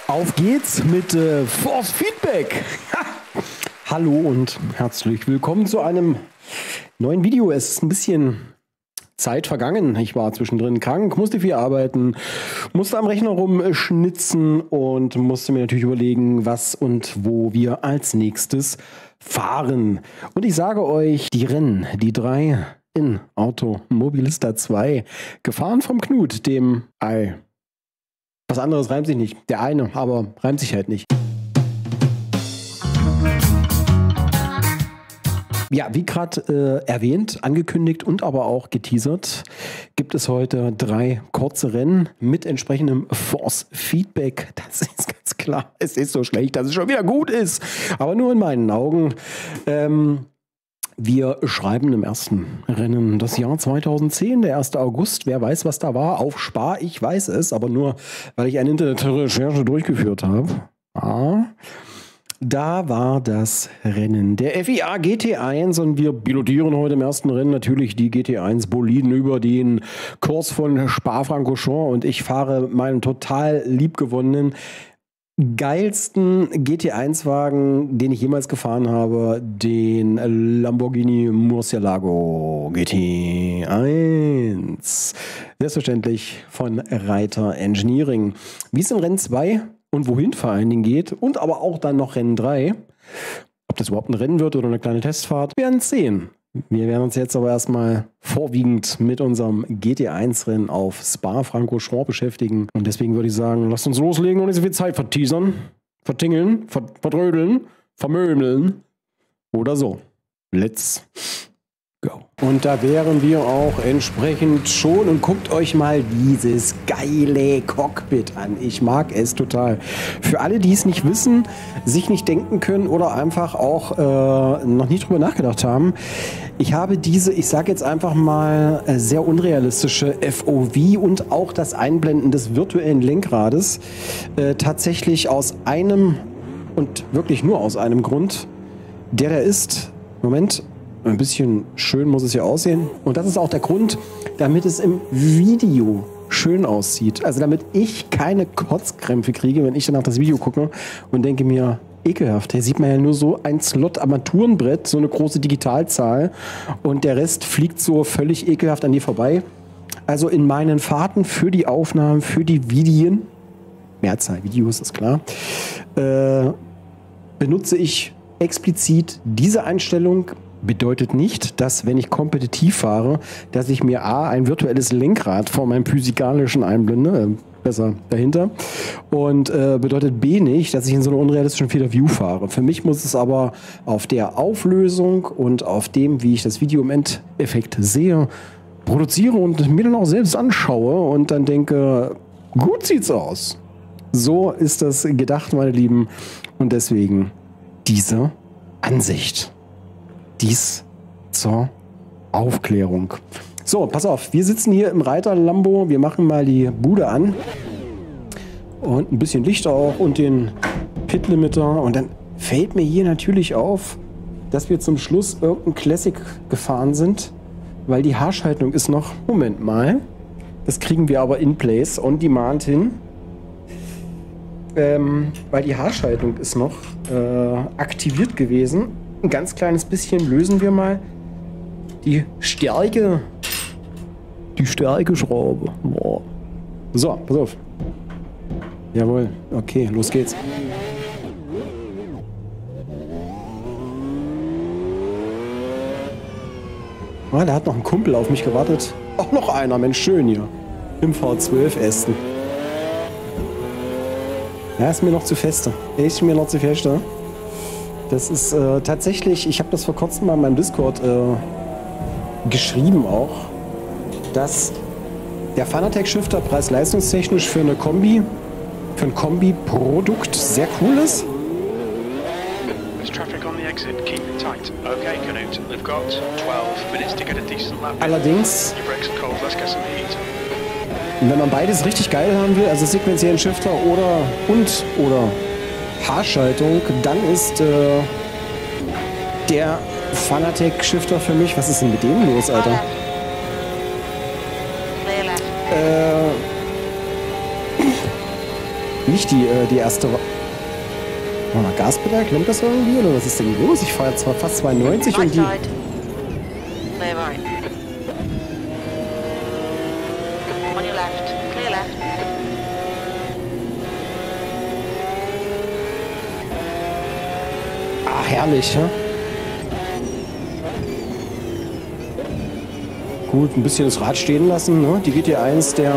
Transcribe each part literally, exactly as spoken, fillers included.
Auf geht's mit äh, Force Feedback. Hallo und herzlich willkommen zu einem neuen Video. Es ist ein bisschen Zeit vergangen. Ich war zwischendrin krank, musste viel arbeiten, musste am Rechner rumschnitzen und musste mir natürlich überlegen, was und wo wir als nächstes fahren. Und ich sage euch, die Rennen, die drei in Automobilista zwei, gefahren vom Knut, dem Ei. Was anderes reimt sich nicht. Der eine, aber reimt sich halt nicht. Ja, wie gerade äh, erwähnt, angekündigt und aber auch geteasert, gibt es heute drei kurze Rennen mit entsprechendem Force Feedback. Das ist ganz klar. Es ist so schlecht, dass es schon wieder gut ist. Aber nur in meinen Augen. Ähm, wir schreiben im ersten Rennen das Jahr zweitausendzehn, der erste August. Wer weiß, was da war? Auf Spa, ich weiß es, aber nur, weil ich eine Internetrecherche durchgeführt habe. Ah. Da war das Rennen der F I A G T eins und wir pilotieren heute im ersten Rennen natürlich die G T eins Boliden über den Kurs von Spa-Francorchamps und ich fahre meinen total liebgewonnenen, geilsten G T eins Wagen, den ich jemals gefahren habe, den Lamborghini Murcielago G T eins. Selbstverständlich von Reiter Engineering. Wie es in Rennen zwei und wohin vor allen Dingen geht und aber auch dann noch Rennen drei. Ob das überhaupt ein Rennen wird oder eine kleine Testfahrt, wir werden es sehen. Wir werden uns jetzt aber erstmal vorwiegend mit unserem G T eins Rennen auf Spa-Francorchamps beschäftigen. Und deswegen würde ich sagen, lasst uns loslegen und nicht so viel Zeit verteasern, vertingeln, verdrödeln, vermömeln oder so. Let's go. Und da wären wir auch entsprechend schon und guckt euch mal dieses geile Cockpit an. Ich mag es total. Für alle, die es nicht wissen, sich nicht denken können oder einfach auch äh, noch nie drüber nachgedacht haben. Ich habe diese, ich sage jetzt einfach mal, äh, sehr unrealistische F O V und auch das Einblenden des virtuellen Lenkrades äh, tatsächlich aus einem und wirklich nur aus einem Grund, der da ist, Moment, ein bisschen schön muss es ja aussehen. Und das ist auch der Grund, damit es im Video schön aussieht. Also damit ich keine Kotzkrämpfe kriege, wenn ich danach das Video gucke und denke mir, ekelhaft. Hier sieht man ja nur so ein Slot-Armaturenbrett, so eine große Digitalzahl. Und der Rest fliegt so völlig ekelhaft an dir vorbei. Also in meinen Fahrten für die Aufnahmen, für die Videos, Mehrzahl Videos ist klar, äh, benutze ich explizit diese Einstellung. Bedeutet nicht, dass, wenn ich kompetitiv fahre, dass ich mir A, ein virtuelles Lenkrad vor meinem physikalischen einblende, äh, besser dahinter, und äh, bedeutet B nicht, dass ich in so einer unrealistischen Field of View fahre. Für mich muss es aber auf der Auflösung und auf dem, wie ich das Video im Endeffekt sehe, produziere und mir dann auch selbst anschaue und dann denke, gut sieht's aus. So ist das gedacht, meine Lieben, und deswegen diese Ansicht. Dies zur Aufklärung. So, pass auf, wir sitzen hier im Reiter Lambo, wir machen mal die Bude an und ein bisschen Licht auch und den Pit Limiter und dann fällt mir hier natürlich auf, dass wir zum Schluss irgendein Classic gefahren sind, weil die Haarschaltung ist noch, Moment mal, das kriegen wir aber in place, on demand hin, ähm, weil die Haarschaltung ist noch äh, aktiviert gewesen. Ein ganz kleines bisschen lösen wir mal die Stärke. Die Stärkeschraube. Boah. So, pass auf. Jawohl. Okay, los geht's. Ah, da hat noch ein Kumpel auf mich gewartet. Auch noch einer, Mensch, schön hier. Im V zwölf Ästen. Ja, ist mir noch zu feste. Ist mir noch zu feste. Das ist äh, tatsächlich, ich habe das vor kurzem mal in meinem Discord äh, geschrieben auch, dass der Fanatec Shifter preis-leistungstechnisch für eine Kombi, für ein Kombi-Produkt sehr cool ist. Allerdings, wenn man beides richtig geil haben will, also sequenziellen Shifter oder und oder Haarschaltung, dann ist äh, der Fanatec Shifter für mich. Was ist denn mit dem los, Alter? Äh, nicht die, äh, die erste... Oh, mal Gaspedal, klemmt das irgendwie? Oder was ist denn los? Ich fahre jetzt zwar fast zweiundneunzig und die... Ah, herrlich, ja? Gut, ein bisschen das Rad stehen lassen, ne? Die G T eins der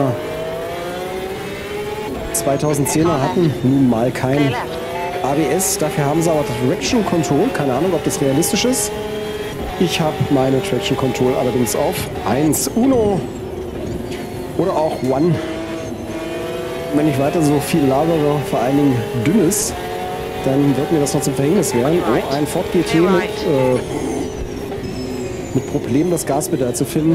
zweitausendzehner hatten nun mal kein A B S, dafür haben sie aber Traction Control, keine Ahnung, ob das realistisch ist. Ich habe meine Traction Control allerdings auf eins, Uno oder auch One. Wenn ich weiter so viel labere, vor allen Dingen dünnes, dann wird mir das noch zum Verhängnis werden. Oh, ein Ford G T mit, äh, mit Problemen, das Gaspedal zu finden.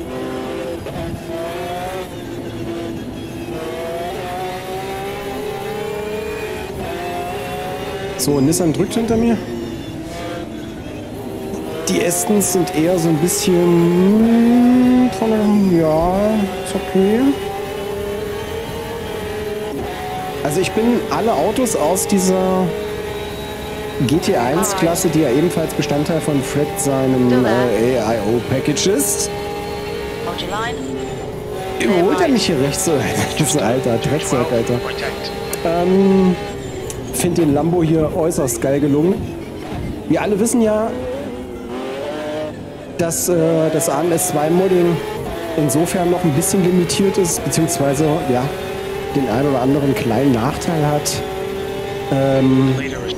So, Nissan drückt hinter mir. Die Astons sind eher so ein bisschen von einem, ja, ist okay. Also ich bin alle Autos aus dieser G T eins Klasse, die ja ebenfalls Bestandteil von Fred seinem äh, A I O-Package ist. Überholt er mich hier rechts? So, das ist ein alter Drecksack, Alter. Ähm... finde den Lambo hier äußerst geil gelungen. Wir alle wissen ja, dass äh, das A M S zwei Modding insofern noch ein bisschen limitiert ist, beziehungsweise ja, den einen oder anderen kleinen Nachteil hat. Ähm,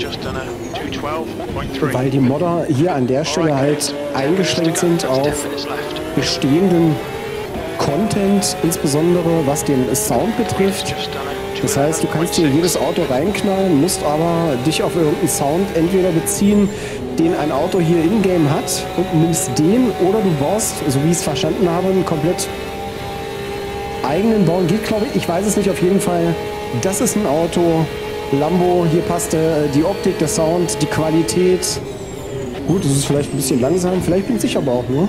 weil die Modder hier an der Stelle halt eingeschränkt sind auf bestehenden Content, insbesondere was den Sound betrifft. Das heißt, du kannst dir jedes Auto reinknallen, musst aber dich auf irgendeinen Sound entweder beziehen, den ein Auto hier in-game hat und nimmst den, oder du baust, so wie ich es verstanden habe, einen komplett eigenen bauen. Geht, glaube ich, ich weiß es nicht, auf jeden Fall. Das ist ein Auto, Lambo, hier passt äh, die Optik, der Sound, die Qualität. Gut, es ist vielleicht ein bisschen langsam, vielleicht bin ich aber auch nur.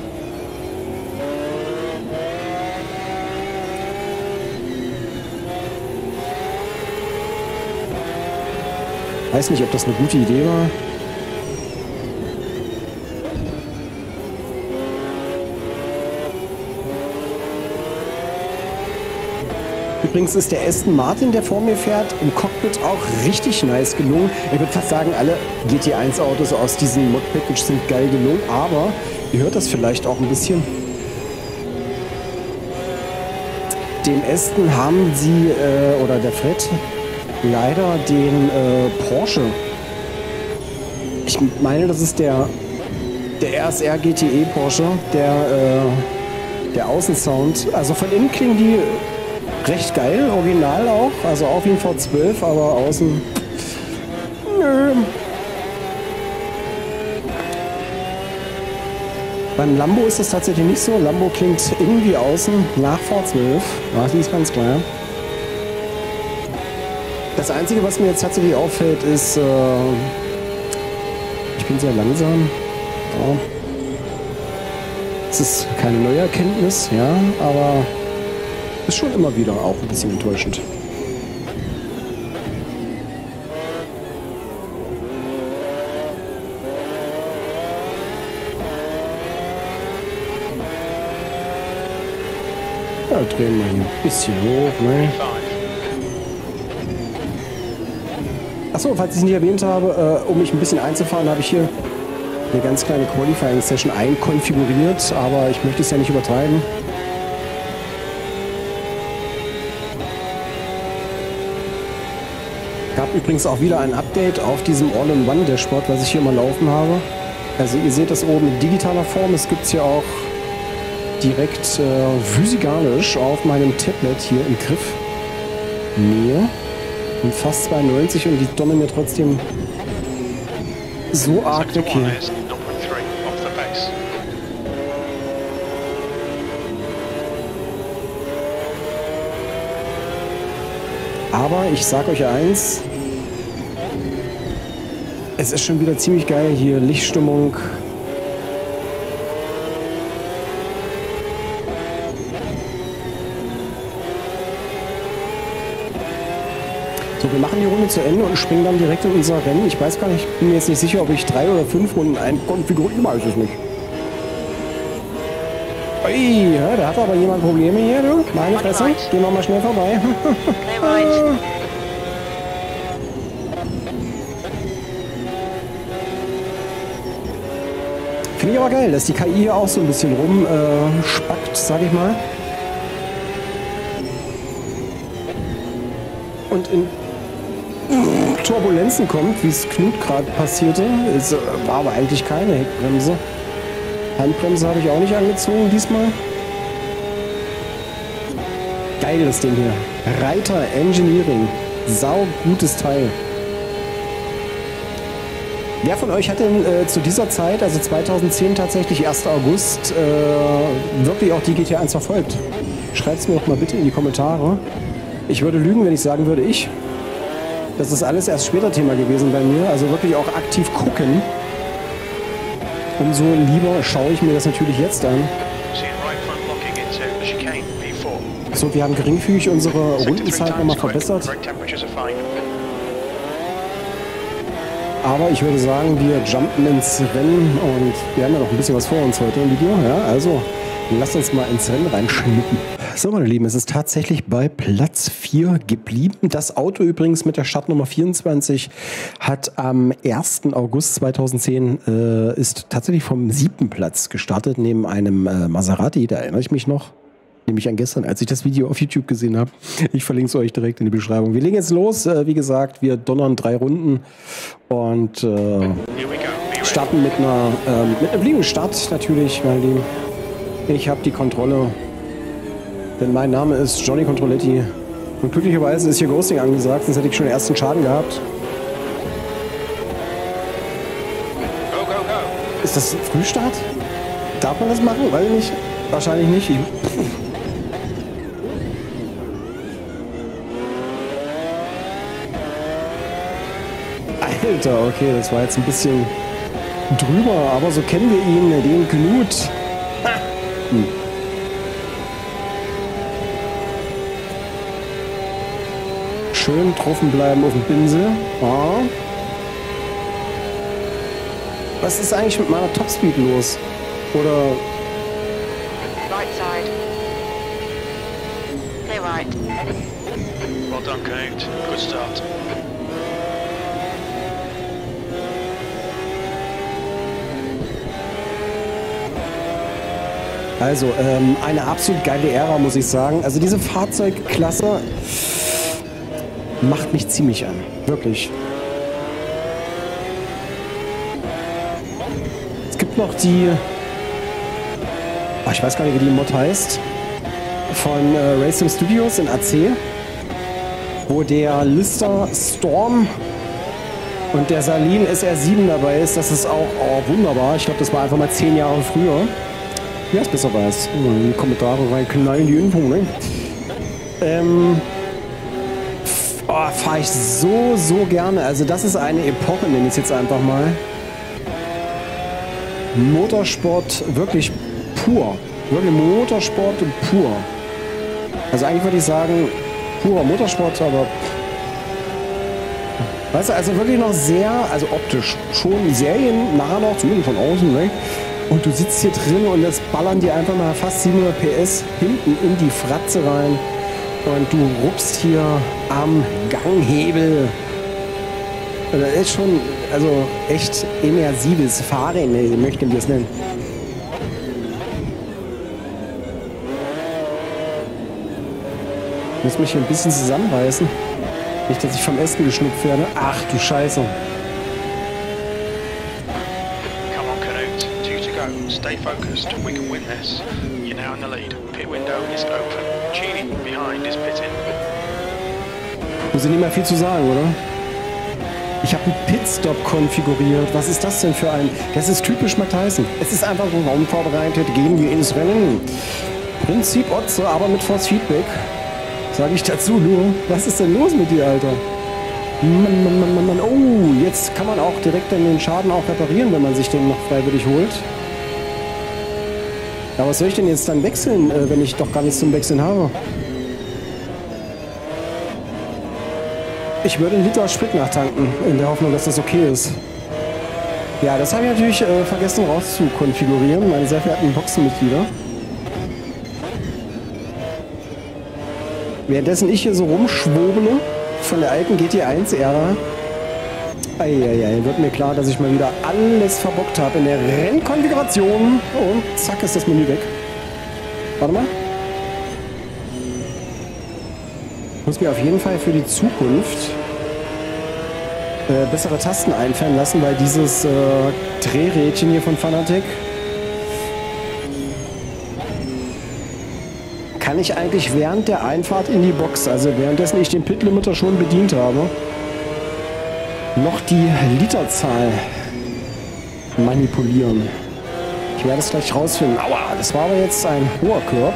Weiß nicht, ob das eine gute Idee war. Übrigens ist der Aston Martin, der vor mir fährt, im Cockpit auch richtig nice gelungen. Ich würde fast sagen, alle G T eins Autos aus diesem Mod-Package sind geil gelungen, aber ihr hört das vielleicht auch ein bisschen. Dem Aston haben sie, äh, oder der Fred, leider den äh, Porsche. Ich meine, das ist der der R S R G T E Porsche, der äh, der Außensound. Also von innen klingen die recht geil, original auch, also auch wie ein V zwölf, aber außen nö. Beim Lambo ist das tatsächlich nicht so. Lambo klingt innen wie außen nach V zwölf. Ja, das ist ganz klar. Das Einzige, was mir jetzt tatsächlich auffällt, ist, äh, ich bin sehr langsam. Ja. Es ist keine neue Erkenntnis, ja, aber ist schon immer wieder auch ein bisschen enttäuschend. Ja, drehen wir hier ein bisschen hoch, ne? Achso, falls ich es nicht erwähnt habe, äh, um mich ein bisschen einzufahren, habe ich hier eine ganz kleine Qualifying-Session einkonfiguriert, aber ich möchte es ja nicht übertreiben. Gab übrigens auch wieder ein Update auf diesem All-in-One-Dashboard, was ich hier mal laufen habe. Also ihr seht das oben in digitaler Form, es gibt es hier auch direkt äh, physikalisch auf meinem Tablet hier im Griff. Nähe. Und fast zweiundneunzig und die dommeln mir trotzdem so arg weg hier. Aber ich sag euch eins, es ist schon wieder ziemlich geil hier, Lichtstimmung. So, wir machen die Runde zu Ende und springen dann direkt in unser Rennen. Ich weiß gar nicht, bin mir jetzt nicht sicher, ob ich drei oder fünf Runden einkonfigurieren, weiß ich nicht. Ui, ja, da hat aber jemand Probleme hier, du. Meine Fresse. Gehen wir mal schnell vorbei. Finde ich aber geil, dass die K I hier auch so ein bisschen rumspackt, äh, sag ich mal. Und in Turbulenzen kommt, wie es Knut gerade passierte. Es war aber eigentlich keine Heckbremse. Handbremse habe ich auch nicht angezogen diesmal. Geil das Ding hier. Reiter Engineering. Sau gutes Teil. Wer von euch hat denn äh, zu dieser Zeit, also zweitausendzehn tatsächlich erster August, äh, wirklich auch die G T A eins verfolgt? Schreibt es mir doch mal bitte in die Kommentare. Ich würde lügen, wenn ich sagen würde, ich. Das ist alles erst später Thema gewesen bei mir. Also wirklich auch aktiv gucken. Umso lieber schaue ich mir das natürlich jetzt an. So, wir haben geringfügig unsere Rundenzeit nochmal verbessert. Aber ich würde sagen, wir jumpen ins Rennen und wir haben ja noch ein bisschen was vor uns heute im Video. Ja, also lasst uns mal ins Rennen reinschnuppen. So, meine Lieben, es ist tatsächlich bei Platz vier geblieben. Das Auto übrigens mit der Startnummer vierundzwanzig hat am ersten August zweitausendzehn äh, ist tatsächlich vom siebten Platz gestartet, neben einem äh, Maserati, da erinnere ich mich noch. Nämlich an gestern, als ich das Video auf YouTube gesehen habe. Ich verlinke es euch direkt in die Beschreibung. Wir legen jetzt los. Äh, wie gesagt, wir donnern drei Runden und äh, starten mit einer äh, mit einem fliegenden Start natürlich, meine Lieben. Ich habe die Kontrolle. Denn mein Name ist Johnny Controletti. Und glücklicherweise ist hier Ghosting angesagt, sonst hätte ich schon den ersten Schaden gehabt. Go, go, go. Ist das ein Frühstart? Darf man das machen? Weiß ich nicht. Wahrscheinlich nicht. Ich Alter, okay, das war jetzt ein bisschen drüber, aber so kennen wir ihn, den Knut. Hm. Schön getroffen bleiben auf dem Pinsel. Ja. Was ist eigentlich mit meiner Topspeed los? Oder... Right side. Stay right. Well done, Knut. Good start. Also, ähm, eine absolut geile Ära, muss ich sagen. Also diese Fahrzeugklasse macht mich ziemlich an. Wirklich. Es gibt noch die... Oh, ich weiß gar nicht, wie die Mod heißt. Von äh, Racing Studios in A C. Wo der Lister Storm und der Salin S R sieben dabei ist. Das ist auch oh, wunderbar. Ich glaube, das war einfach mal zehn Jahre früher. Wer es besser weiß, in die Kommentare reinknallen, die Info, ne? Ähm, oh, fahre ich so, so gerne. Also das ist eine Epoche, nenne ich es jetzt einfach mal. Motorsport wirklich pur. Wirklich Motorsport pur. Also eigentlich würde ich sagen, purer Motorsport, aber... Weißt du, also wirklich noch sehr, also optisch schon seriennah noch, zumindest von außen, ne? Und du sitzt hier drin und das ballern dir einfach mal fast siebenhundert P S hinten in die Fratze rein. Und du ruppst hier am Ganghebel. Das ist schon, also echt immersives Fahren, ne, möchten wir es nennen. Ich muss mich hier ein bisschen zusammenreißen. Nicht, dass ich vom Essen geschnupft werde. Ach du Scheiße. Stay focused. We can win this. You're now in the lead. Pit window is open. Chini behind is pitting. Muss ich nicht mehr viel zu sagen, oder? Ich habe einen Pitstop konfiguriert. Was ist das denn für ein... Das ist typisch Matt Tyson. Es ist einfach so raumvorbereitet. Gehen wir ins Rennen. Prinzip Otze, aber mit Force Feedback. Sage ich dazu nur. Was ist denn los mit dir, Alter? Mann, Mann, Mann, Mann, Mann. Oh, jetzt kann man auch direkt dann den Schaden auch reparieren, wenn man sich den noch freiwillig holt. Ja, was soll ich denn jetzt dann wechseln, äh, wenn ich doch gar nichts zum Wechseln habe? Ich würde einen Liter Sprit nachtanken, in der Hoffnung, dass das okay ist. Ja, das habe ich natürlich äh, vergessen rauszukonfigurieren, meine sehr verehrten Boxenmitglieder. Währenddessen ich hier so rumschwobele von der alten G T eins Ära. Eieiei, wird mir klar, dass ich mal wieder alles verbockt habe in der Rennkonfiguration. Und zack ist das Menü weg. Warte mal. Ich muss mir auf jeden Fall für die Zukunft äh, bessere Tasten einfallen lassen, weil dieses äh, Drehrädchen hier von Fanatec kann ich eigentlich während der Einfahrt in die Box, also währenddessen ich den Pit-Limiter schon bedient habe, noch die Literzahl manipulieren. Ich werde es gleich rausfinden. Aua, das war aber jetzt ein hoher Körb.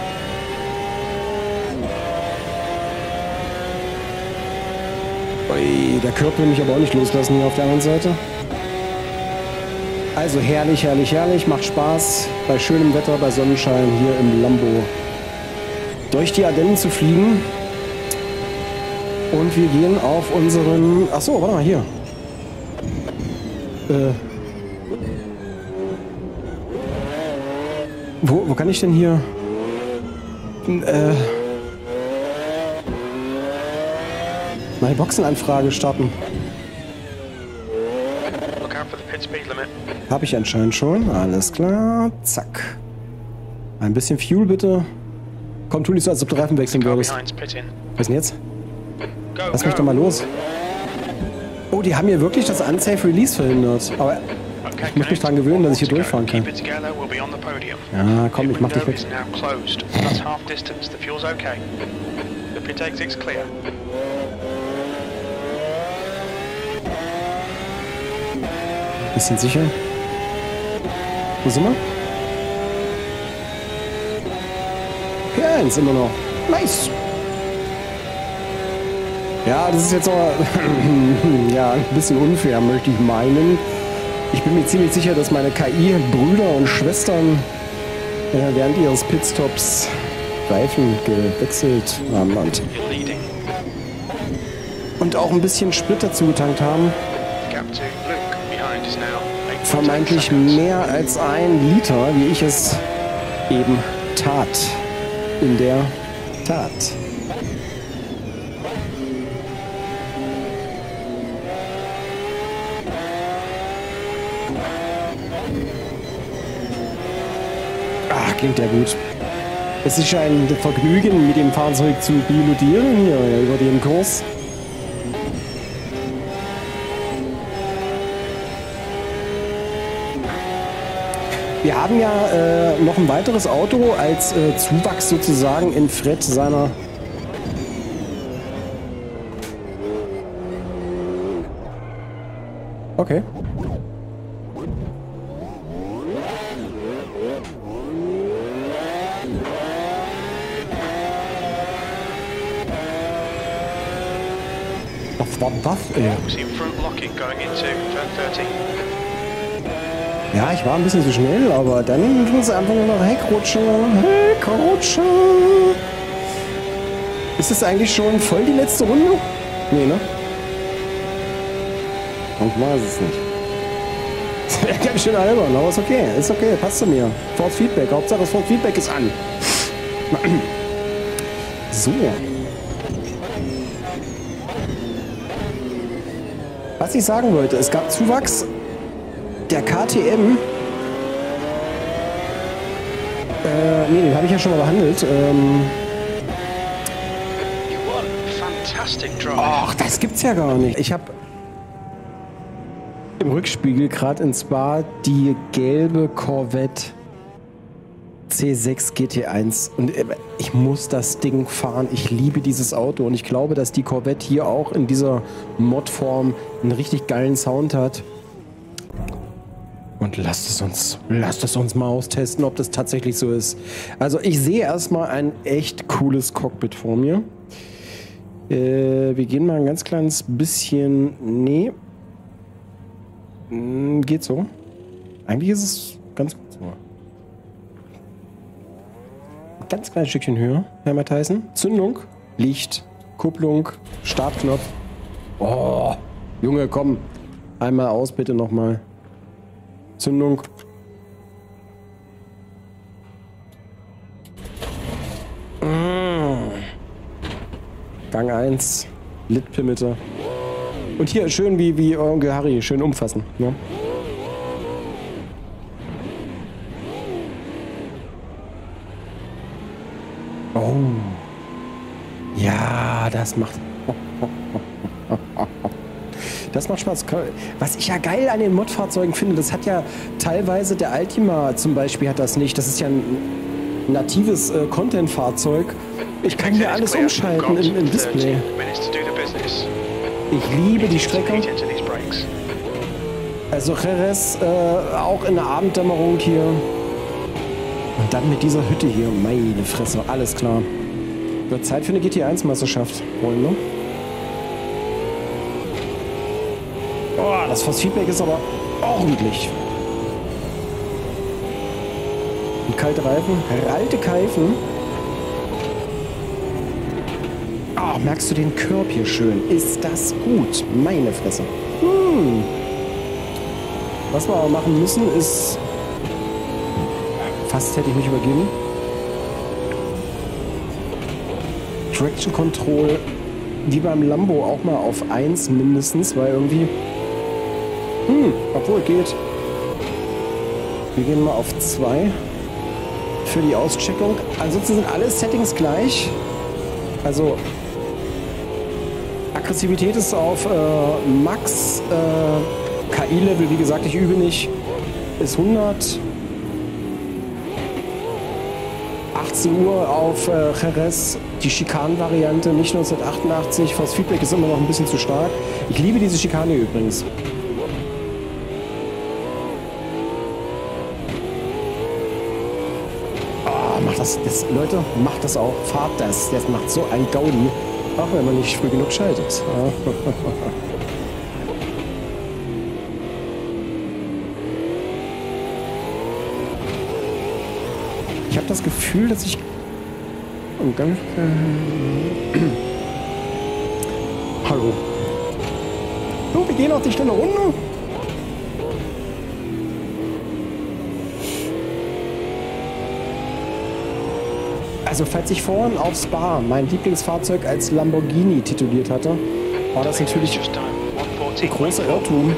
Ui, der Körb will mich aber auch nicht loslassen hier auf der anderen Seite. Also herrlich, herrlich, herrlich. Macht Spaß, bei schönem Wetter, bei Sonnenschein hier im Lambo durch die Ardennen zu fliegen. Und wir gehen auf unseren... Achso, warte mal, hier. Äh... Wo, wo kann ich denn hier... Äh... meine Boxenanfrage starten? Habe ich anscheinend schon. Alles klar. Zack. Ein bisschen Fuel bitte. Komm, tu nicht so, als ob du Reifen wechseln würdest. Was ist denn jetzt? Lass mich doch mal los. Oh, die haben hier wirklich das Unsafe Release verhindert. Aber ich muss mich daran gewöhnen, dass ich hier durchfahren kann. Ja, komm, ich mach dich weg. Bisschen sicher. Wo sind wir? P eins immer noch. Nice. Ja, das ist jetzt aber ja, ein bisschen unfair, möchte ich meinen. Ich bin mir ziemlich sicher, dass meine K I-Brüder und Schwestern äh, während ihres Pitstops Reifen gewechselt haben und, und auch ein bisschen Sprit dazu getankt haben. Vermeintlich mehr als ein Liter, wie ich es eben tat. In der Tat. Ach, klingt ja gut. Es ist ein Vergnügen, mit dem Fahrzeug zu pilotieren hier über den Kurs. Wir haben ja äh, noch ein weiteres Auto als äh, Zuwachs sozusagen in Fred seiner... Okay. Was war das, ey? Ja, ich war ein bisschen zu schnell, aber dann tun sie einfach nur noch Heckrutsche. Heckrutsche. Ist das eigentlich schon voll die letzte Runde? Nee, ne? Ich weiß es nicht. Das ist ganz schön albern, aber ist okay. Ist okay, passt zu mir. Force Feedback. Hauptsache das Force Feedback ist an. So. Was ich sagen wollte, es gab Zuwachs. Der K T M, äh, nee, den habe ich ja schon mal behandelt. Ähm, Ach, das gibt's ja gar nicht. Ich habe im Rückspiegel gerade in Spa die gelbe Corvette C sechs G T eins und ich muss das Ding fahren. Ich liebe dieses Auto und ich glaube, dass die Corvette hier auch in dieser Modform einen richtig geilen Sound hat. Und lasst es uns, lasst es uns mal austesten, ob das tatsächlich so ist. Also ich sehe erstmal ein echt cooles Cockpit vor mir. Äh, wir gehen mal ein ganz kleines bisschen... Nee. Hm, geht so. Eigentlich ist es ganz gut so. Ein ganz kleines Stückchen höher, Herr Matthijssen. Zündung, Licht, Kupplung, Startknopf. Oh, Junge, komm. Einmal aus, bitte nochmal. Zündung. Mm. Gang eins. Litpimitte. Und hier schön wie, wie Onkel Harry. Schön umfassen. Ne? Oh. Ja, das macht... Das macht Spaß. Was ich ja geil an den Mod-Fahrzeugen finde, das hat ja teilweise der Ultima zum Beispiel hat das nicht. Das ist ja ein natives äh, Content-Fahrzeug. Ich kann hier alles umschalten im, im Display. Ich liebe die Strecke. Also Jerez, äh, auch in der Abenddämmerung hier. Und dann mit dieser Hütte hier. Meine Fresse, alles klar. Wird Zeit für eine G T eins Meisterschaft, Freunde. Oh, das Force-Feedback ist aber ordentlich. Und kalte Reifen, alte Keifen. Oh, merkst du den Curb hier schön? Ist das gut? Meine Fresse. Hm. Was wir aber machen müssen ist... Fast hätte ich mich übergeben. Traction Control wie beim Lambo auch mal auf eins mindestens, weil irgendwie... Hm, obwohl geht. Wir gehen mal auf zwei für die Auscheckung. Ansonsten sind alle Settings gleich. Also Aggressivität ist auf äh, Max. Äh, K I-Level, wie gesagt, ich übe nicht, ist hundert. achtzehn Uhr auf äh, Jerez, die Schikanen-Variante, nicht neunzehnhundertachtundachtzig. Force Feedback ist immer noch ein bisschen zu stark. Ich liebe diese Schikane übrigens. Macht das, das, Leute, macht das auch, fahrt das, das macht so ein Gaudi, auch wenn man nicht früh genug schaltet. Ich habe das Gefühl, dass ich... Und dann, äh, hallo. So, wir gehen auf die schnelle Runde. Also falls ich vorhin auf Spa mein Lieblingsfahrzeug als Lamborghini tituliert hatte, war das natürlich ein großer Irrtum.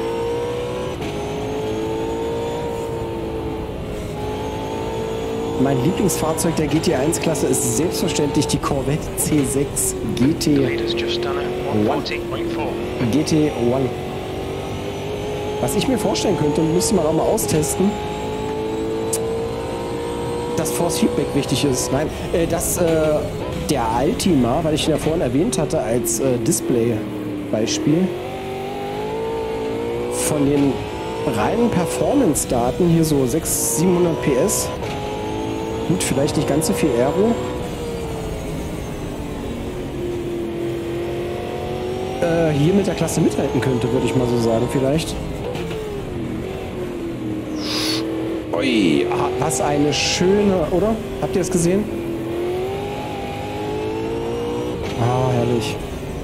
Mein Lieblingsfahrzeug der G T eins Klasse ist selbstverständlich die Corvette C sechs G T eins. G T eins. Was ich mir vorstellen könnte, müsste man auch mal austesten, dass Force Feedback wichtig ist. Nein, äh, dass äh, der Ultima, weil ich ihn ja vorhin erwähnt hatte als äh, Display-Beispiel, von den reinen Performance-Daten, hier so sechshundert, siebenhundert P S, gut, vielleicht nicht ganz so viel Aero, äh, hier mit der Klasse mithalten könnte, würde ich mal so sagen, vielleicht. Ui, ah, was eine schöne, oder? Habt ihr es gesehen? Ah, herrlich.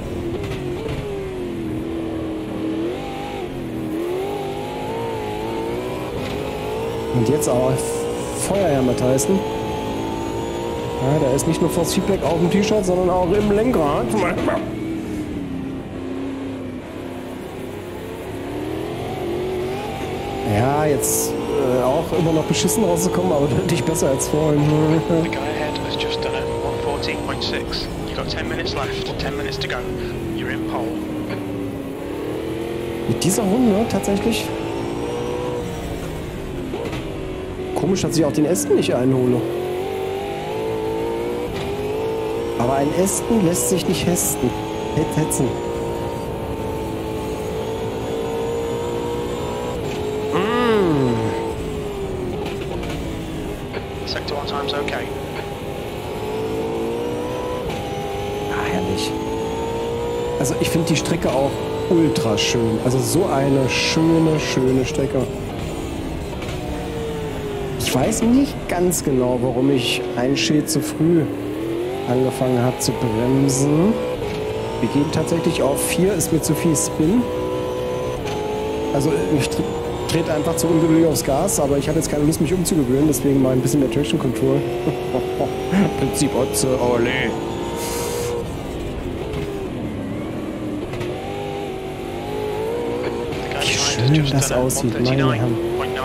Und jetzt auch Feuerhammer Tyson. Ja, da ist nicht nur Force Feedback auf dem T-Shirt, sondern auch im Lenkrad. Ja, jetzt äh, auch immer noch beschissen rauszukommen, aber deutlich besser als vorhin. The guy ahead has just done it, one fourteen point six. You've got ten minutes left, ten minutes to go. You're in pole. Mit dieser Runde tatsächlich. Komisch, dass ich auch den Ästen nicht einhole. Aber ein Ästen lässt sich nicht hesten. Hetzen. Sector one time's okay. Ah, herrlich. Also ich finde die Strecke auch ultra schön. Also so eine schöne, schöne Strecke. Ich weiß nicht ganz genau, warum ich ein Schild zu früh angefangen habe zu bremsen. Wir gehen tatsächlich auf vier, ist mir zu viel Spin. Also ich tre trete einfach zu ungeduldig aufs Gas, aber ich habe jetzt keine Lust, mich umzugewöhnen, deswegen mal ein bisschen mehr Traction Control. Prinzip Otze, ole. Wie schön das aussieht, meine Herren.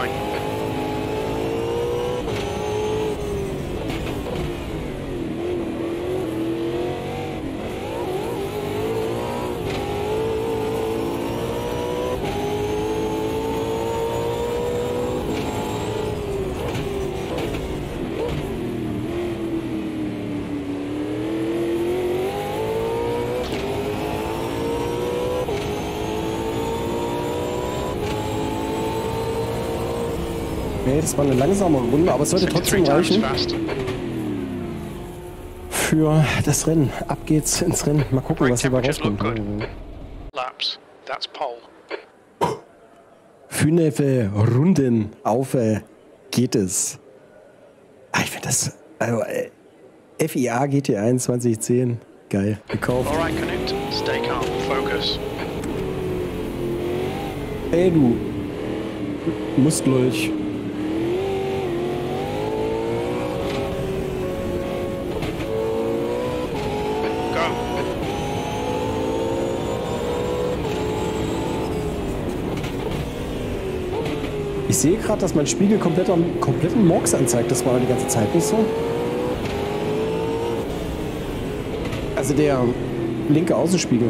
Nee, das war eine langsame Runde, aber es sollte trotzdem reichen für das Rennen. Ab geht's ins Rennen. Mal gucken, was hier dabei rauskommt. Fünf Runden auf äh, geht es. Ah, ich finde das... Also, äh, F I A G T eins zwanzig zehn. Geil. Gekauft. Ey, du Mustlolch. Ich sehe gerade, dass mein Spiegel komplett am kompletten Murks anzeigt. Das war die ganze Zeit nicht so. Also der linke Außenspiegel.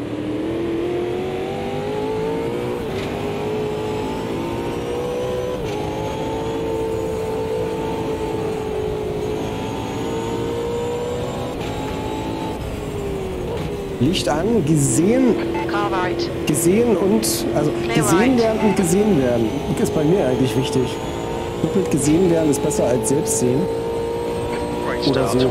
Licht an, gesehen, gesehen und, also gesehen werden und gesehen werden, ist bei mir eigentlich wichtig. Doppelt gesehen werden ist besser als selbst sehen. Oder so.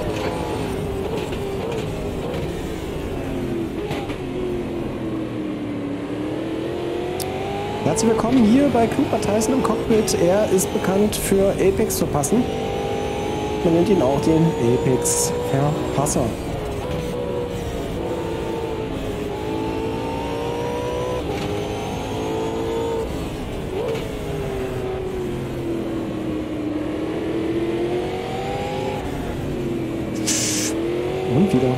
Herzlich willkommen hier bei Kluber Tyson im Cockpit. Er ist bekannt für Apex verpassen. Man nennt ihn auch den Apex Verpasser. Und wieder.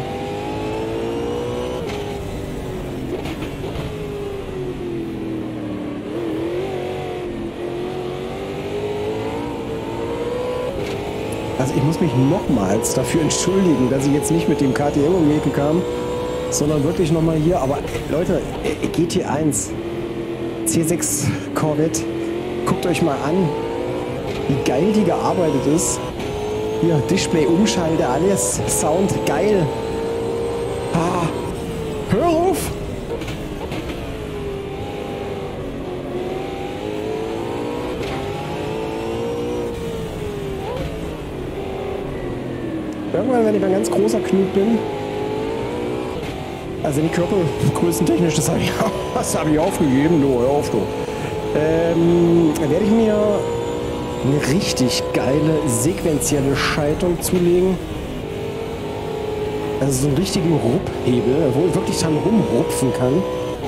Also ich muss mich nochmals dafür entschuldigen, dass ich jetzt nicht mit dem K T M um die Ecke kam, sondern wirklich nochmal hier. Aber Leute, G T eins, C sechs Corvette, guckt euch mal an, wie geil die gearbeitet ist. Hier, Display, Umschalter, alles, Sound, geil. Ah, hör auf! Irgendwann, wenn ich ein ganz großer Knut bin, also die Körpergrößentechnisch, das habe ich, das hab ich aufgegeben, du, hör auf, du. Ähm, werde ich mir eine richtig geile sequentielle Schaltung zulegen. Also so einen richtigen Rupphebel, wo ich wirklich dran rumrupfen kann.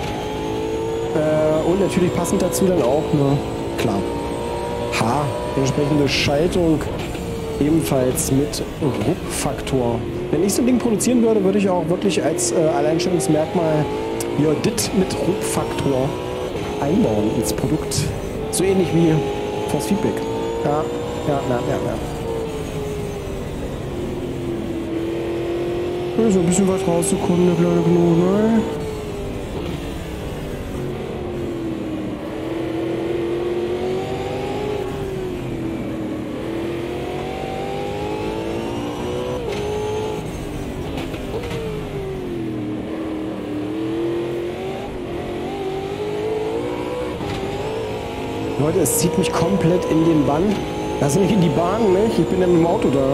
Äh, und natürlich passend dazu dann auch eine, klar, H, entsprechende Schaltung, ebenfalls mit Ruppfaktor. Wenn ich so ein Ding produzieren würde, würde ich auch wirklich als äh, Alleinstellungsmerkmal ja, dit mit Ruppfaktor einbauen ins Produkt. So ähnlich wie Force Feedback. Ja, ja, ja, ja, ja. So ein bisschen was rauszukommen, der kleine Knut, ne? Leute, es zieht mich komplett in den Bann. Also nicht in die Bahn, ne? Ich bin ja mit dem Auto da.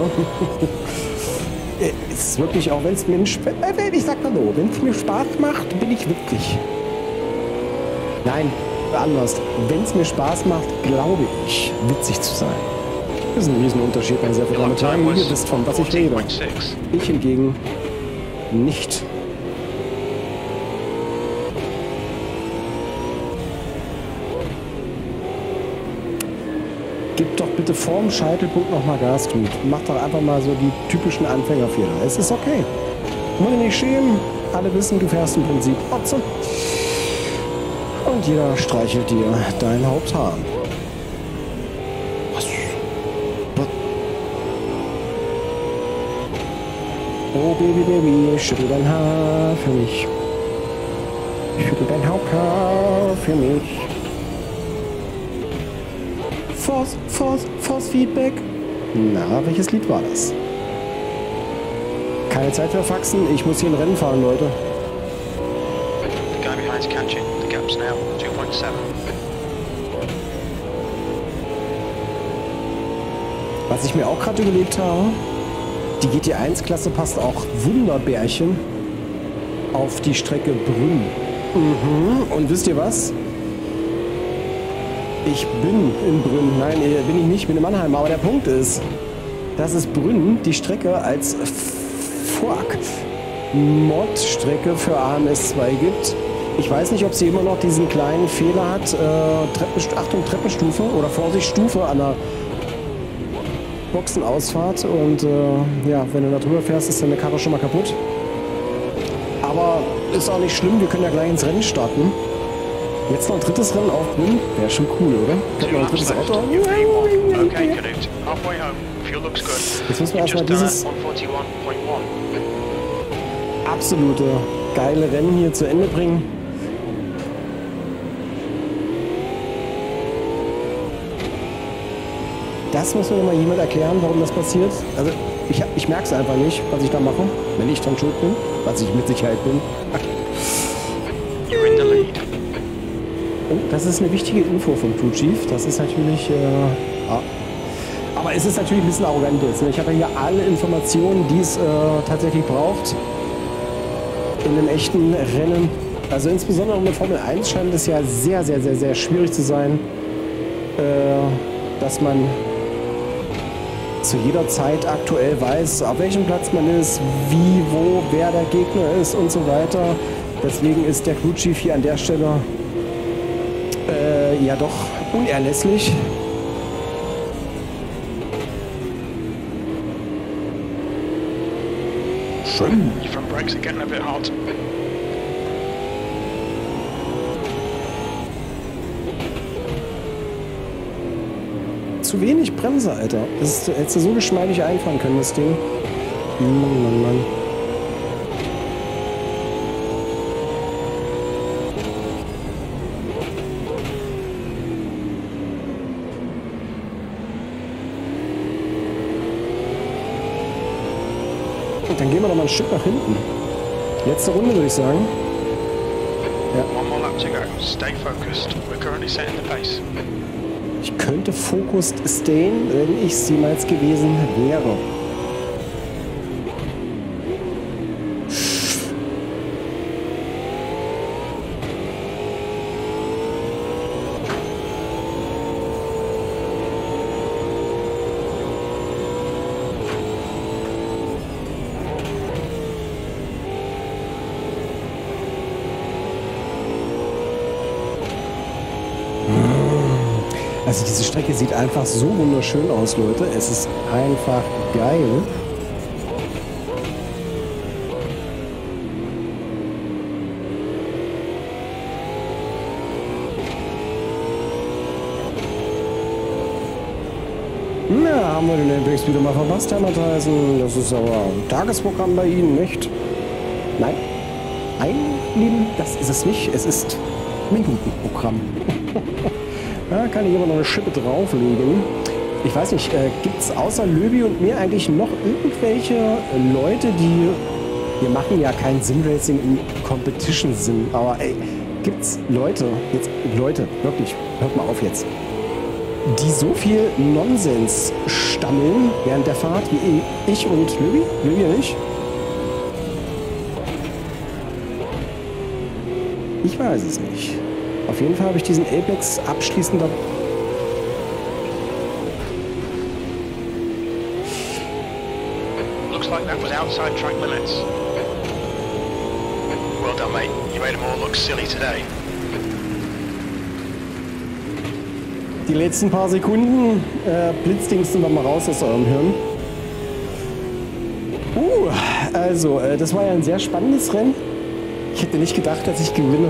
Es ist wirklich, auch wenn es mir nicht, ich sag mal so, wenn es mir Spaß macht, bin ich witzig. Nein, anders. Wenn es mir Spaß macht, glaube ich, witzig zu sein. Das ist ein Riesenunterschied, meine sehr verehrten Damen und Herren. Ihr wisst, von was ich rede. Ich hingegen nicht. Gib doch bitte vorm Scheitelpunkt nochmal Gas, tut. Mach doch einfach mal so die typischen Anfängerfehler. Es ist okay. Muss dich nicht schämen. Alle wissen, du fährst im Prinzip Otze. Und jeder streichelt dir dein Haupthaar. Was? Was? Oh Baby, Baby, schüttel dein Haar für mich. Schüttel dein Haupthaar für mich. Force, Force, Force Feedback. Na, welches Lied war das? Keine Zeit für Faxen, ich muss hier ein Rennen fahren, Leute. The guy behind's catching. The gap's now two point seven. Was ich mir auch gerade überlegt habe, die G T eins Klasse passt auch Wunderbärchen auf die Strecke Brünn. Mhm. Und wisst ihr was? Ich bin in Brünn. Nein, bin ich nicht, bin in Mannheim. Aber der Punkt ist, dass es Brünn die Strecke als Fuck Mod-Strecke für A M S zwei gibt. Ich weiß nicht, ob sie immer noch diesen kleinen Fehler hat. Äh, Treppen, Achtung, Treppenstufe oder Vorsicht, Stufe an der Boxenausfahrt. Und äh, ja, wenn du da drüber fährst, ist deine Karre schon mal kaputt. Aber ist auch nicht schlimm, wir können ja gleich ins Rennen starten. Jetzt noch ein drittes Rennen auf Brünn. Wäre schon cool, oder? Kommt noch ein drittes Auto. Okay, Canute. Halfway home. Fuel looks good. Jetzt müssen wir You've erstmal just done dieses one forty-one point one. absolute geile Rennen hier zu Ende bringen. Das muss mir mal jemand erklären, warum das passiert. Also ich, ich merke es einfach nicht, was ich da mache, wenn ich dann schuld bin, was ich mit Sicherheit bin. You're in the lead. Oh, das ist eine wichtige Info vom Crew Chief. Das ist natürlich... Äh, ah. Aber es ist natürlich ein bisschen arrogant jetzt. Ne? Ich habe ja hier alle Informationen, die es äh, tatsächlich braucht in einem echten Rennen. Also insbesondere in der Formel eins scheint es ja sehr, sehr, sehr, sehr schwierig zu sein, äh, dass man zu jeder Zeit aktuell weiß, auf welchem Platz man ist, wie, wo, wer der Gegner ist und so weiter. Deswegen ist der Crew Chief hier an der Stelle äh, ja doch unerlässlich. Schön. Your front brakes are getting a bit hot. Zu wenig Bremse, Alter. Das ist, hättest du so geschmeidig einfahren können, das Ding. Mann, Mann, Mann. Und dann gehen wir doch mal ein Stück nach hinten. Letzte Runde, würde ich sagen. Ja. One more lap to go. Stay focused. We're currently setting the pace. Ich könnte focused stayen, wenn ich es jemals gewesen wäre. Also diese Strecke sieht einfach so wunderschön aus, Leute. Es ist einfach geil. Na, haben wir den Apex wieder mal verpasst, Herr Mattheisen. Das ist aber ein Tagesprogramm bei Ihnen, nicht? Nein. Nein, Lieben, das ist es nicht. Es ist Minutenprogramm. Da kann ich aber noch eine Schippe drauflegen. Ich weiß nicht, äh, gibt es außer Löbi und mir eigentlich noch irgendwelche Leute, die... Wir machen ja kein Simracing im Competition-Sinn, aber ey, gibt es Leute, jetzt Leute, wirklich, hört mal auf jetzt, die so viel Nonsens stammeln während der Fahrt wie ich und Löbi? Löbi und ich? Ich weiß es nicht. Auf jeden Fall habe ich diesen Apex abschließend... Looks like that was outside track limits. Well done, mate. You made them all look silly today. Die letzten paar Sekunden äh, blitzdingsten wir mal raus aus eurem Hirn. Uh, also, äh, das war ja ein sehr spannendes Rennen. Ich hätte nicht gedacht, dass ich gewinne.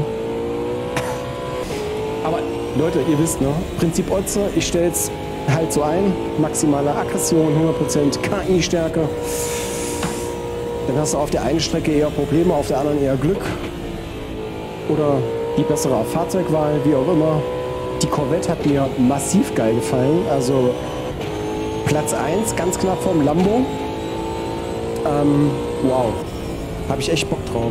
Aber Leute, ihr wisst, ne? Prinzip Otze, ich stelle es halt so ein. Maximale Aggression, hundert Prozent K I-Stärke. Dann hast du auf der einen Strecke eher Probleme, auf der anderen eher Glück. Oder die bessere Fahrzeugwahl, wie auch immer. Die Corvette hat mir massiv geil gefallen. Also Platz eins, ganz knapp vom Lambo. Ähm, wow. Habe ich echt Bock drauf.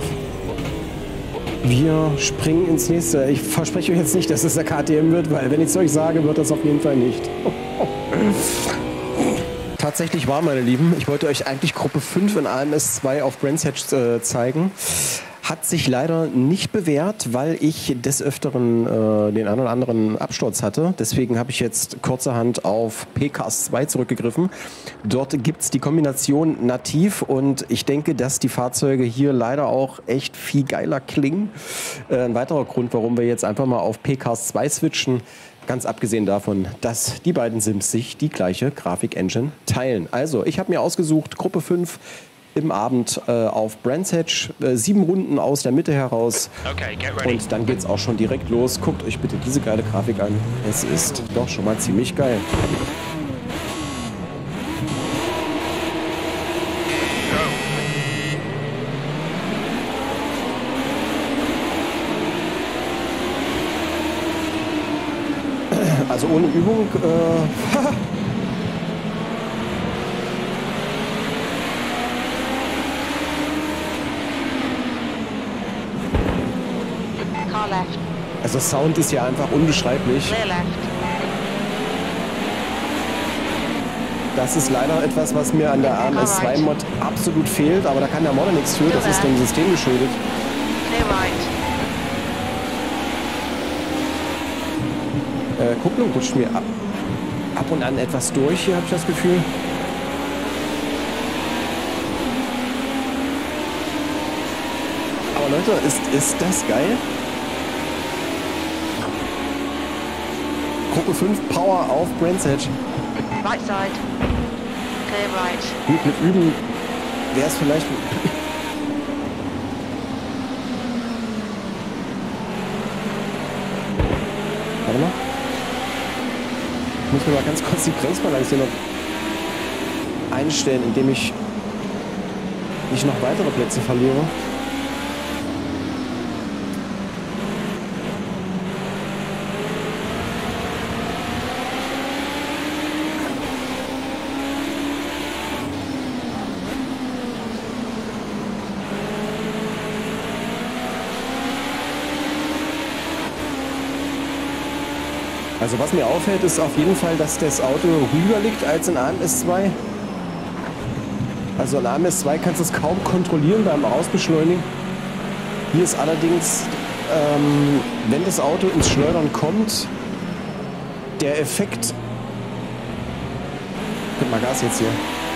Wir springen ins nächste. Ich verspreche euch jetzt nicht, dass es der K T M wird, weil wenn ich es euch sage, wird das auf jeden Fall nicht. Tatsächlich war, meine Lieben, ich wollte euch eigentlich Gruppe fünf in A M S zwei auf Brands Hatch äh, zeigen. Hat sich leider nicht bewährt, weil ich des Öfteren äh, den einen oder anderen Absturz hatte. Deswegen habe ich jetzt kurzerhand auf P K S zwei zurückgegriffen. Dort gibt es die Kombination nativ und ich denke, dass die Fahrzeuge hier leider auch echt viel geiler klingen. Äh, ein weiterer Grund, warum wir jetzt einfach mal auf P K S zwei switchen. Ganz abgesehen davon, dass die beiden Sims sich die gleiche Grafik-Engine teilen. Also, ich habe mir ausgesucht, Gruppe fünf im Abend äh, auf Brands Hatch, äh, sieben Runden aus der Mitte heraus. Okay, get ready. Und dann geht's auch schon direkt los. Guckt euch bitte diese geile Grafik an. Es ist doch schon mal ziemlich geil. Also ohne Übung, äh, Car left. also Sound ist ja einfach unbeschreiblich. Clear left. Das ist leider etwas, was mir an der A M S zwei Mod absolut fehlt, aber da kann der Modder nichts für, das ist dem System geschuldet. Clear right. Äh, Kupplung rutscht mir ab, ab und an etwas durch, hier habe ich das Gefühl. Aber Leute, ist, ist das geil? Gruppe fünf Power auf Brands Hatch. Right side. Clear right. Gut, mit Üben wäre es vielleicht... Warte mal. Ich muss mir mal ganz kurz die Bremsbalance hier noch einstellen, indem ich nicht noch weitere Plätze verliere. Also was mir auffällt, ist auf jeden Fall, dass das Auto ruhiger liegt als in A M S zwei. Also in A M S zwei kannst du es kaum kontrollieren beim Ausbeschleunigen. Hier ist allerdings, ähm, wenn das Auto ins Schleudern kommt, der Effekt... Gib mal Gas jetzt hier.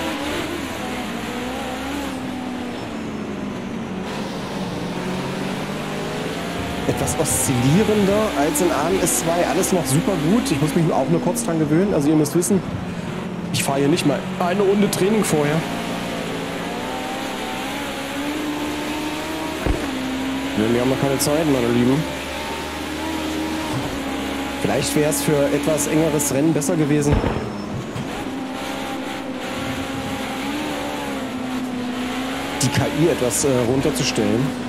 Etwas oszillierender als in A M S zwei. Alles noch super gut. Ich muss mich auch nur kurz dran gewöhnen. Also ihr müsst wissen, ich fahre hier nicht mal eine Runde Training vorher. Ja, wir haben noch keine Zeit, meine Lieben. Vielleicht wäre es für etwas engeres Rennen besser gewesen. Die K I etwas äh, runterzustellen.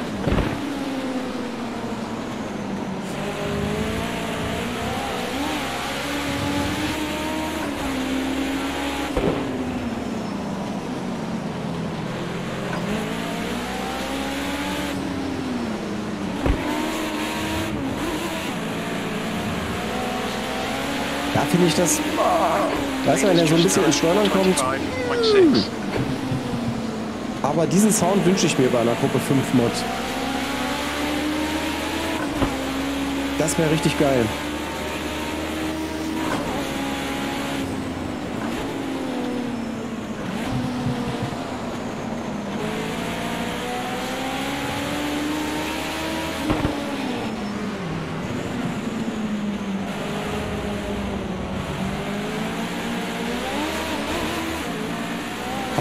Da finde ich das, weißt du, wenn er so ein bisschen ins Schleudern kommt. Hm. Aber diesen Sound wünsche ich mir bei einer Gruppe fünf Mod. Das wäre richtig geil.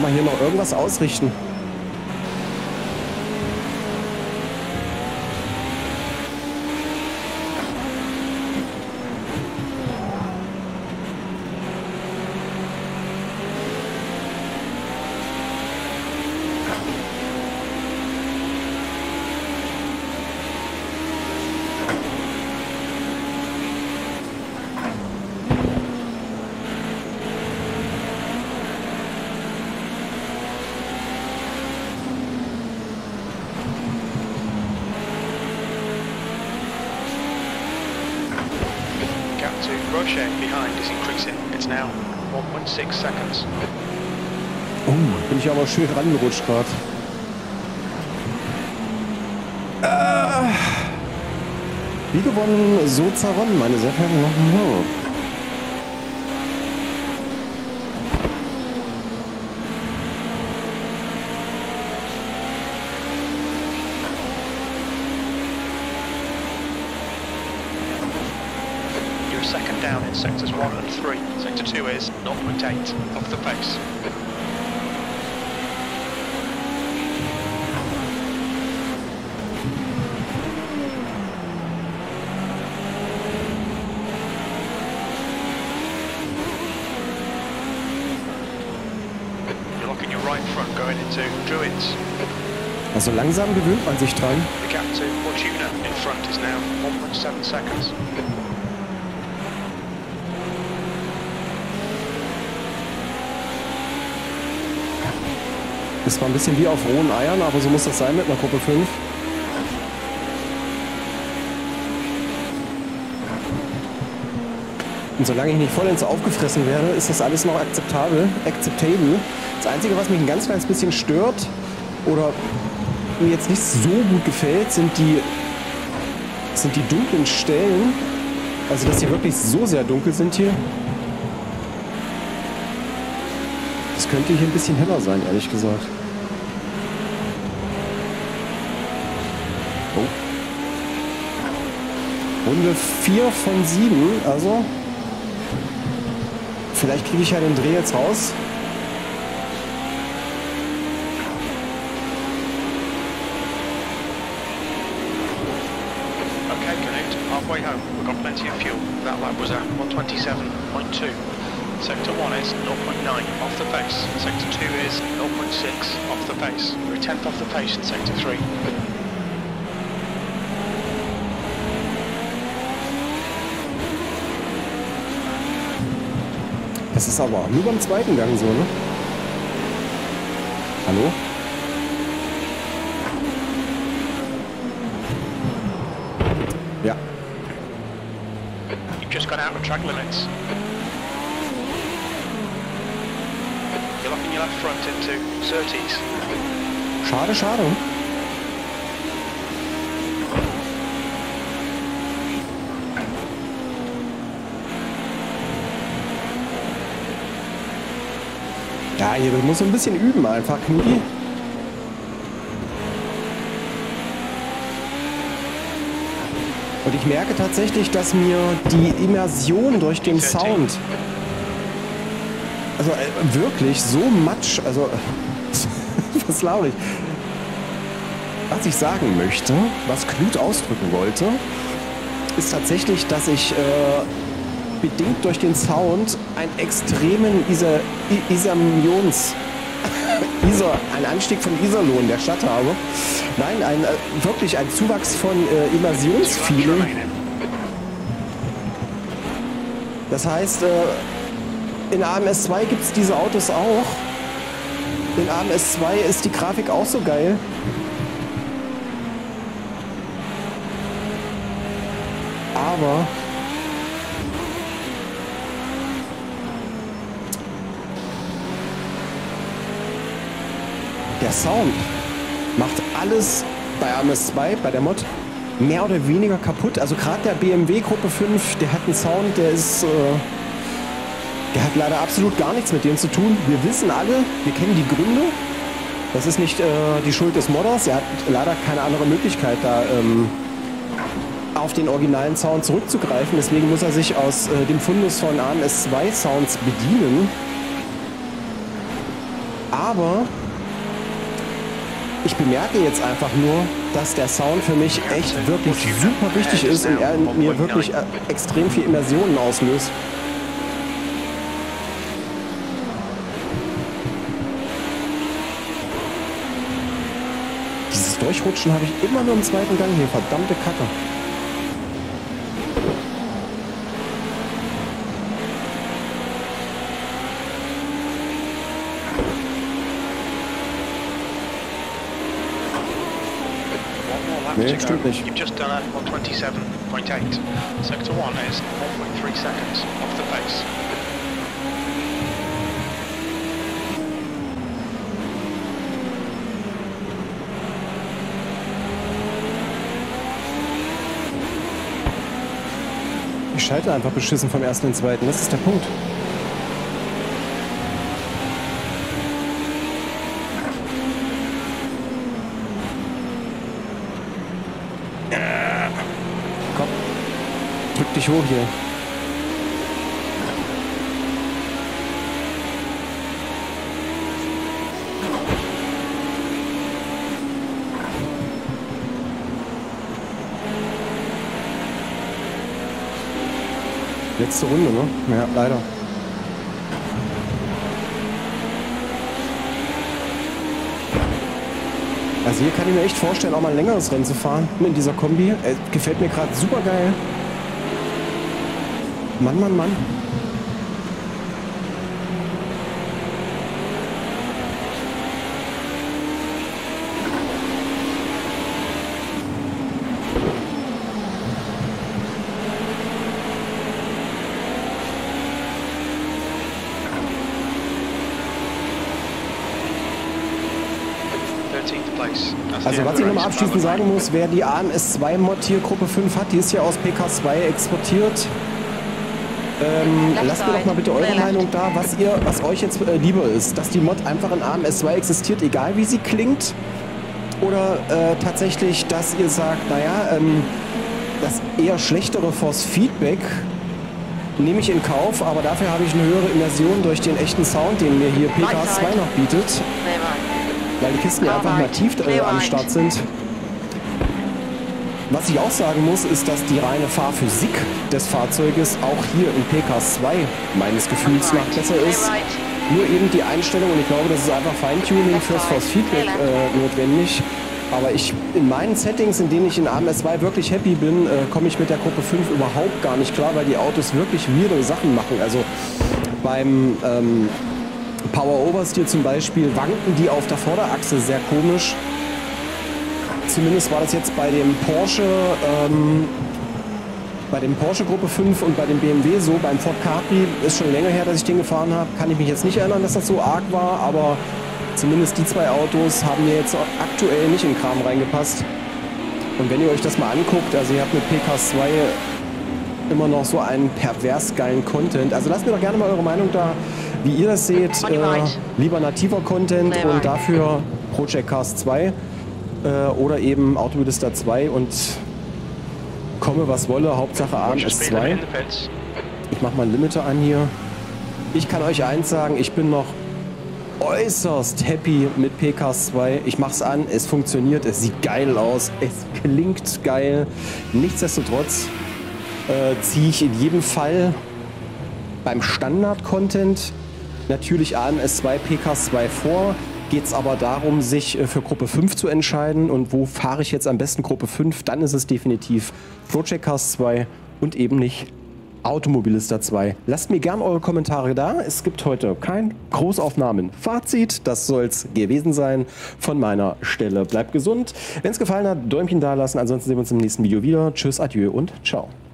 wir hier noch irgendwas ausrichten. Roche behind is increasing. It's now one point six seconds. Oh, bin ich aber schön rangerutscht gerade. Äh, wie gewonnen, so zerronnen, meine sehr verehrten Damen und Herren. Second down in sectors one and three. Sector two is zero point eight off the pace. You're locking your right front going into Druids. Also langsam gewöhnt man sich dran. The gap to Fortuna in front is now one point seven seconds. Das war ein bisschen wie auf rohen Eiern, aber so muss das sein mit einer Gruppe fünf. Und solange ich nicht vollends aufgefressen werde, ist das alles noch akzeptabel, acceptable. Das Einzige, was mich ein ganz kleines bisschen stört oder mir jetzt nicht so gut gefällt, sind die, sind die dunklen Stellen. Also, dass die wirklich so sehr dunkel sind hier. Das könnte hier ein bisschen heller sein, ehrlich gesagt. Oh. Runde vier von sieben, also vielleicht kriege ich ja den Dreh jetzt raus. Okay, connect. Halfway home. We've got plenty of fuel. That lap was at one twenty-seven point two. Sector one is zero point nine off the pace. Sector two is zero point six off the pace. We're a tenth off the pace in Sector three. Das ist aber nur beim zweiten Gang so, ne? Hallo? Ja. You've just gone out of track limits. You're locking your left front into Surtees. Schade, schade. Ja, hier muss so ein bisschen üben einfach, Knudi. Und ich merke tatsächlich, dass mir die Immersion durch den Sound, also äh, wirklich so matsch, also was laut ich. Was ich sagen möchte, was Knut ausdrücken wollte, ist tatsächlich, dass ich äh, bedingt durch den Sound einen extremen Isa Isermions, Isar, einen Anstieg von Iserlohn der Stadt habe. Nein, ein, äh, wirklich ein Zuwachs von äh, Immersionsfeeling. Das heißt, äh, in A M S zwei gibt es diese Autos auch. In A M S zwei ist die Grafik auch so geil. Aber der Sound macht alles bei A M S zwei, bei der Mod, mehr oder weniger kaputt. Also gerade der B M W Gruppe fünf, der hat einen Sound, der ist, äh, der hat leider absolut gar nichts mit dem zu tun. Wir wissen alle, wir kennen die Gründe. Das ist nicht äh, die Schuld des Modders. Er hat leider keine andere Möglichkeit, da ähm, auf den originalen Sound zurückzugreifen. Deswegen muss er sich aus äh, dem Fundus von A M S zwei Sounds bedienen. Aber ich bemerke jetzt einfach nur, dass der Sound für mich echt wirklich super wichtig ist und er in mir wirklich äh, extrem viel Immersionen auslöst. Dieses Durchrutschen habe ich immer nur im zweiten Gang hier, verdammte Kacke. Nee, stimmt nicht. You've just done a one twenty-seven point eight. Sector one is zero point three seconds off the pace. Ich schalte einfach beschissen vom ersten in den zweiten. Das ist der Punkt. Komm. Drück dich hoch hier. Letzte Runde, ne? Ja, leider. Also hier kann ich mir echt vorstellen, auch mal ein längeres Rennen zu fahren mit dieser Kombi. Äh, gefällt mir gerade super geil. Mann, Mann, Mann. Also was ich nochmal abschließend sagen muss, wer die A M S zwei Mod hier Gruppe fünf hat, die ist ja aus P K zwei exportiert. Ähm, lasst mir doch mal bitte eure Meinung da, was ihr, was euch jetzt äh, lieber ist. Dass die Mod einfach in A M S zwei existiert, egal wie sie klingt. Oder äh, tatsächlich, dass ihr sagt, naja, ähm, das eher schlechtere Force Feedback nehme ich in Kauf, aber dafür habe ich eine höhere Immersion durch den echten Sound, den mir hier P K zwei noch bietet. Weil die Kisten ja einfach nativ äh, am Start sind. Was ich auch sagen muss, ist, dass die reine Fahrphysik des Fahrzeuges auch hier in P K zwei meines Gefühls nach besser ist. Nur eben die Einstellung, und ich glaube, das ist einfach Feintuning fürs Force Feedback äh, notwendig. Aber ich, in meinen Settings, in denen ich in A M S zwei wirklich happy bin, äh, komme ich mit der Gruppe fünf überhaupt gar nicht klar, weil die Autos wirklich weirde Sachen machen. Also beim ähm, Power Oversteer zum Beispiel wanken die auf der Vorderachse sehr komisch. Zumindest war das jetzt bei dem Porsche, ähm, bei dem Porsche Gruppe fünf und bei dem B M W so. Beim Ford Capri ist schon länger her, dass ich den gefahren habe. Kann ich mich jetzt nicht erinnern, dass das so arg war, aber zumindest die zwei Autos haben mir jetzt aktuell nicht in den Kram reingepasst. Und wenn ihr euch das mal anguckt, also ihr habt mit P K zwei immer noch so einen pervers geilen Content. Also lasst mir doch gerne mal eure Meinung da, wie ihr das seht. Äh, lieber nativer Content und dafür Project Cars zwei äh, oder eben Automobilista zwei und komme was wolle, Hauptsache A M S zwei. Ich mache mal einen Limiter an hier. Ich kann euch eins sagen, ich bin noch äußerst happy mit P K zwei. Ich mach's an, es funktioniert, es sieht geil aus, es klingt geil. Nichtsdestotrotz äh, ziehe ich in jedem Fall beim Standard-Content natürlich A M S zwei, P K zwei vor. Geht es aber darum, sich äh, für Gruppe fünf zu entscheiden. Und wo fahre ich jetzt am besten Gruppe fünf? Dann ist es definitiv Project Cars zwei und eben nicht Automobilista zwei. Lasst mir gern eure Kommentare da. Es gibt heute kein Großaufnahmen. Fazit, das soll es gewesen sein von meiner Stelle. Bleibt gesund. Wenn es gefallen hat, Däumchen da lassen. Ansonsten sehen wir uns im nächsten Video wieder. Tschüss, adieu und ciao.